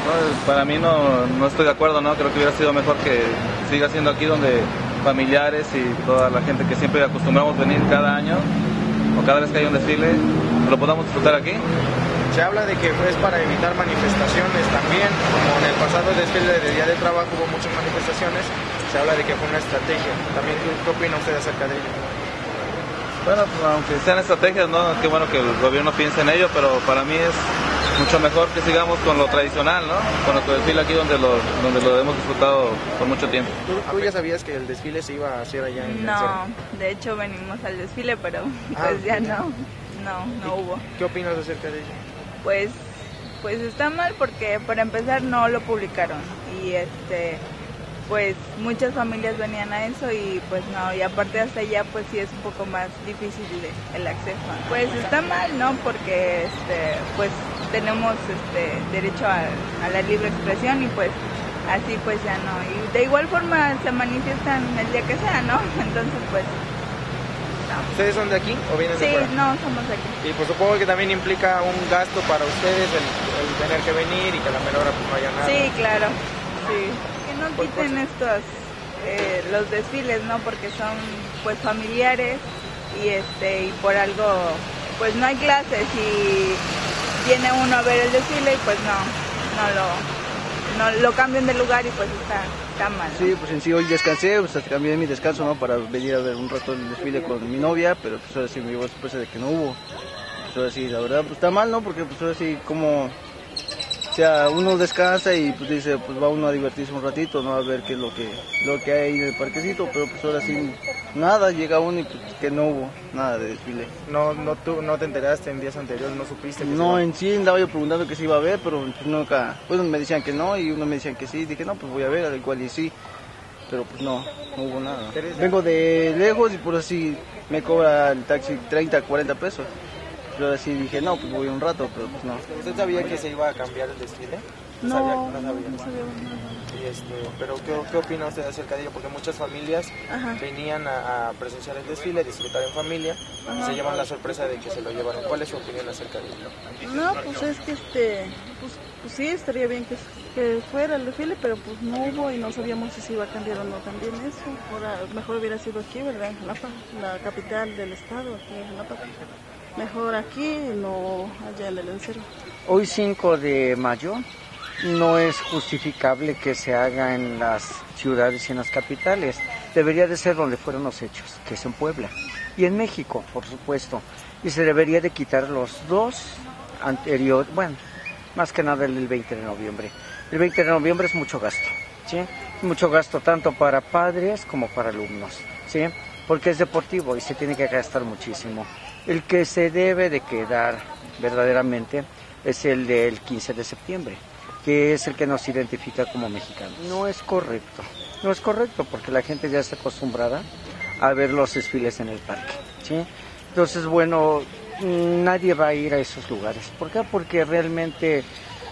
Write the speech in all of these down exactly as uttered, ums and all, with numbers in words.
No, para mí no, no estoy de acuerdo, ¿no? Creo que hubiera sido mejor que siga siendo aquí donde familiares y toda la gente que siempre acostumbramos venir cada año o cada vez que hay un desfile, lo podamos disfrutar aquí. Se habla de que es para evitar manifestaciones también, como en el pasado desfile de Día del Trabajo hubo muchas manifestaciones, se habla de que fue una estrategia. También, ¿qué opina usted acerca de ello? Bueno, pues, aunque sean estrategias, ¿no? Qué bueno que el gobierno piense en ello, pero para mí es mucho mejor que sigamos con lo tradicional, ¿no? Con nuestro desfile aquí donde lo, donde lo hemos disfrutado por mucho tiempo. ¿Tú, tú ya sabías que el desfile se iba a hacer allá en No, el cerro? de hecho venimos al desfile, pero Ah, pues ya no, no, no hubo. ¿Qué opinas acerca de ello? Pues, pues está mal porque para empezar no lo publicaron y este, pues muchas familias venían a eso y pues no, y aparte hasta allá pues sí es un poco más difícil el acceso. Pues está mal, ¿no? Porque este, pues tenemos este derecho a, a la libre expresión y pues así pues ya no. Y de igual forma se manifiestan el día que sea, ¿no? Entonces pues no. ¿Ustedes son de aquí o vienen Sí, de fuera? no, somos aquí. Y pues supongo que también implica un gasto para ustedes el, el tener que venir y que a la menor hora pues no haya nada. Sí, claro, sí. Que no Por quiten cosas. estos, eh, los desfiles, ¿no? Porque son pues familiares y este y por algo pues no hay clases y viene uno a ver el desfile y pues no, no lo, no lo cambian de lugar y pues está, está mal, ¿no? Sí, pues en sí hoy descansé, pues cambié mi descanso, ¿no? Para venir a ver un rato el desfile con mi novia, pero pues ahora sí me llevó sorpresa de que no hubo. Pues ahora sí, la verdad, pues está mal, ¿no? Porque pues ahora sí, como, o sea, uno descansa y pues dice, pues va uno a divertirse un ratito, ¿no? A ver qué es lo que, lo que hay en el parquecito, pero pues ahora sí, nada, llega uno y pues que no hubo nada de desfile. No, no, tú, no te enteraste en días anteriores, no supiste que se No, iba- en sí andaba yo preguntando que se iba a ver, pero pues nunca, pues me decían que no y unos me decían que sí, dije no, pues voy a ver, al igual y sí, pero pues no, no hubo nada. Vengo de lejos y por así me cobra el taxi treinta, cuarenta pesos. Yo así dije, no, pues voy un rato, pero pues no. ¿Usted sabía que se iba a cambiar el desfile? No, sabía, no sabía. sabía nada. Y este, pero ¿qué, qué opina usted acerca de ello? Porque muchas familias Ajá. venían a, a presenciar el desfile, disfrutar en familia, y se llevan la sorpresa de que se lo llevaron. ¿Cuál es su opinión acerca de ello? No, pues es que este, pues, pues sí, estaría bien que, que fuera el desfile, pero pues no hubo y no sabíamos si se iba a cambiar o no también eso. Ahora, mejor hubiera sido aquí, ¿verdad? En Jalapa, la capital del estado, aquí en Jalapa. Mejor aquí, no allá en el Encerro. Hoy cinco de mayo no es justificable que se haga en las ciudades y en las capitales. Debería de ser donde fueron los hechos, que es en Puebla. Y en México, por supuesto. Y se debería de quitar los dos anteriores, bueno, más que nada el veinte de noviembre. El veinte de noviembre es mucho gasto, ¿sí? Mucho gasto tanto para padres como para alumnos, ¿sí? Porque es deportivo y se tiene que gastar muchísimo. El que se debe de quedar verdaderamente es el del quince de septiembre, que es el que nos identifica como mexicanos. No es correcto, no es correcto porque la gente ya está acostumbrada a ver los desfiles en el parque, ¿sí? Entonces, bueno, nadie va a ir a esos lugares. ¿Por qué? Porque realmente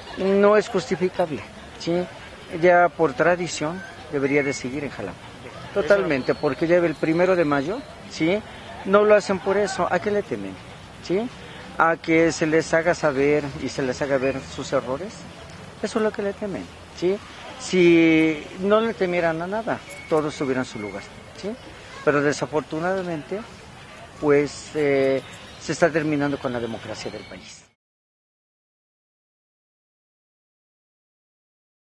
no es justificable, ¿sí? Ya por tradición debería de seguir en Jalapa. Totalmente, porque ya el primero de mayo, ¿sí? No lo hacen por eso. ¿A qué le temen? ¿Sí? A que se les haga saber y se les haga ver sus errores. Eso es lo que le temen, ¿sí? Si no le temieran a nada, todo estuviera en su lugar, ¿sí? Pero desafortunadamente, pues eh, se está terminando con la democracia del país.